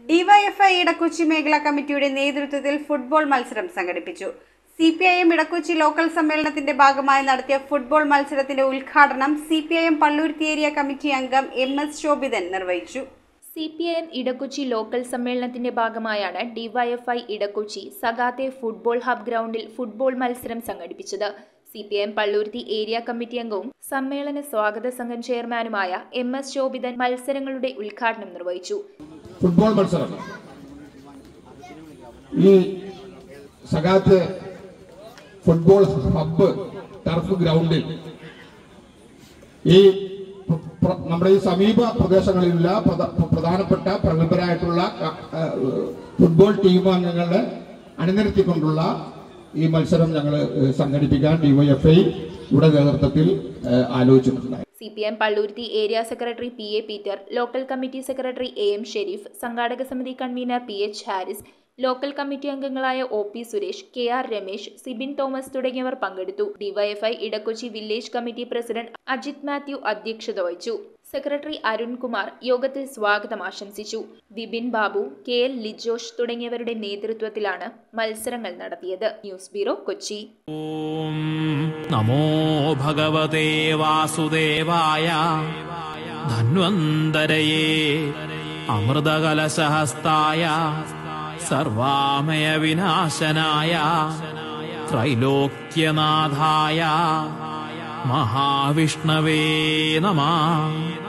DYFI Edakochi മേഖലാ കമ്മിറ്റിയുടെ നേതൃത്വത്തിൽ ഫുട്ബോൾ മത്സരം സംഘടിപ്പിച്ചു. സിപിഐഎം ഇടക്കൊച്ചി ലോക്കൽ സമ്മേളനത്തിന്റെ ഭാഗമായി നടത്തിയ ഫുട്ബോൾ മത്സരത്തിന്റെ ഉദ്ഘാടനം സിപിഐഎം പള്ളുരുത്തി ഏരിയ കമ്മിറ്റി അംഗം MS ശോഭിതൻ നിർവഹിച്ചു. സിപിഐഎം ഇടക്കൊച്ചി ലോക്കൽ സമ്മേളനത്തിന്റെ ഭാഗമായാണ് ഡിവൈഎഫ്ഐ ഇടക്കൊച്ചി സഗാത്തെ ഫുട്ബോൾ ഹബ് ഗ്രൗണ്ടിൽ ഫുട്ബോൾ മത്സരം സംഘടിപ്പിച്ചത്. സിപിഐഎം പള്ളുരുത്തി ഏരിയ കമ്മിറ്റി അംഗവും സമ്മേളന സ്വാഗത സംഘം ചെയർമാനുമായ MS ശോഭിതൻ മത്സരങ്ങളുടെ ഉദ്ഘാടനം നിർവഹിച്ചു. ഫുട്ബോൾ മത്സരം ഈ സഗാത്ത് ഫുട്ബോൾ ഹബ്ബ് ടർഫ് ഗ്രൗണ്ടിൽ ഈ നമ്മുടെ ഈ സമീപ പ്രദേശങ്ങളിലുള്ള പ്രധാനപ്പെട്ട പ്രഗത്ഭരായിട്ടുള്ള ഫുട്ബോൾ ടീം അംഗങ്ങളെ അണിനിരത്തിക്കൊണ്ടുള്ള ഈ മത്സരം ഞങ്ങൾ സംഘടിപ്പിക്കാൻ ഡിവൈഎഫ്ഐ യുടെ നേതൃത്വത്തിൽ ആലോചിച്ചിട്ടുണ്ട്. CPM Palluruthy area secretary PA Peter, local committee secretary AM Shareef, സംഘാടക സമിതി convener PH Haris, local committee അംഗങ്ങളായ OP Suresh, KR Ramesh, Sibin Thomas തുടങ്ങിയവർ പങ്കെടുത്തു. DYFI Edakochi village committee president Ajith Mathew അധ്യക്ഷത വഹിച്ചു. സെക്രട്ടറി അരുൺകുമാർ യോഗത്തിൽ സ്വാഗതം ആശംസിച്ചു. വിപിൻ ബാബു, KL ലിജോഷ് തുടങ്ങിയവരുടെ നേതൃത്വത്തിലാണ് മത്സരങ്ങൾ നടത്തിയത്. News bureau, Kochi. നമോ ഭഗവതേ വാസുദേവായ ധന്വന്തരയേ അമൃതകലശഹസ്തായ സർവാമയ വിനാശനായ ത്രൈലോക്യനാഥായ മഹാവിഷ്ണവേ നമഃ.